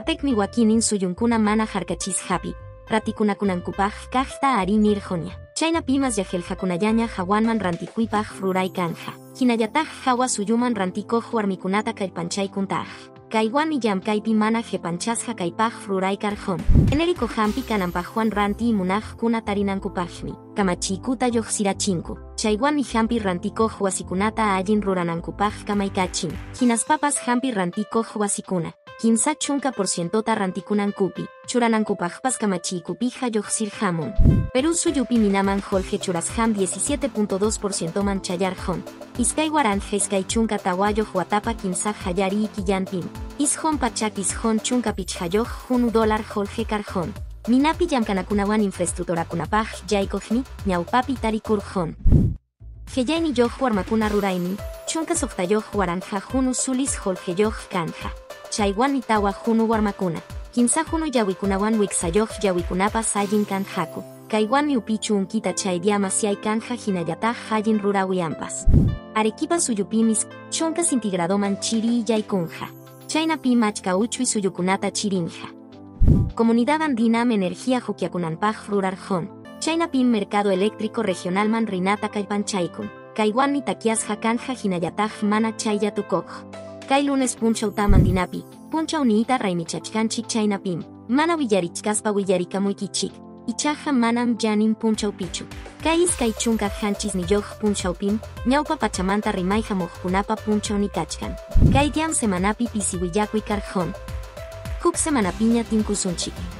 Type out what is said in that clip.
Kapekmi wakinin suyunkuna mana harkachis hapi, ratikunakunankupaj kajta ari nirjonia. Chaynapimas yajeljakunayaña hawanman rantikuipaj ruray kanja. Hinallataj hawa suyuman rantikoj warmikunata kallpanchaykuntaj. Kaiwani llamkaypi mana jepanchasja kaypaj ruray karjon. Enérico hampi kanampajuan ranti munaj kuna tarinankupajmi. Kamachikuta yoxirachinku. Chaywani hampi rantikoj wasikunata allin ruranankupaj kamaykachin. Hinaspapas hampi rantikoj wasikuna. Kimsa chunka porcientota rantikunankupi. Churanankupajpas kamachikupija yoxirjamun. Perú suyupi minaman Jorge Churasham 17.2% manchayarjon. Iskay waranje iskay chunka tawayo huatapa kimsa hayari ikiyanpim. Ishon pachak ishon chunka pichayoj $1 Jorge Carjon. Minapi yamkanakunawan infraestructurakunapaj yaykojmi, ñawpapi tarikurjon. Heyayni yoj warmakuna ruraymi, chunka softayoj waranja junu sulis Jorge yoj kanja. Chaywan itawa junu warmakuna. Kimsa junu yawikunawan wixayoj yawikunapas allin kanjaku. Kaiwani upichu unkita chaydiama siay kanja hinayataj allin rurawiyampas. Arequipa suyupimis, chunkas integradoman chiri yaykunja. Chaynapi machka uchuy suyukunata chirinja. Comunidad Andinam Energía Juquiakunanpaj Rurarjon. Chaynapim Mercado Eléctrico Regionalman Rinata Kaypanchaykun. Kaiwani takiasja kanja hinayataj mana chayatukoj. Kay lunes puncha utaman dinapi, puncha uniita raimichachkanchik chaynapim. Mana villarichkaspa villarikamuikichik. Ichaja manam janin puncha upichu. Kay iskay chunka hanchis niyoj puncha upim, ñawpa pachamanta rimayja mojkunapa puncha unikachkan. Kay diam semanapi pisiwillakui karjon. Huk semanapiña tinkusunchik.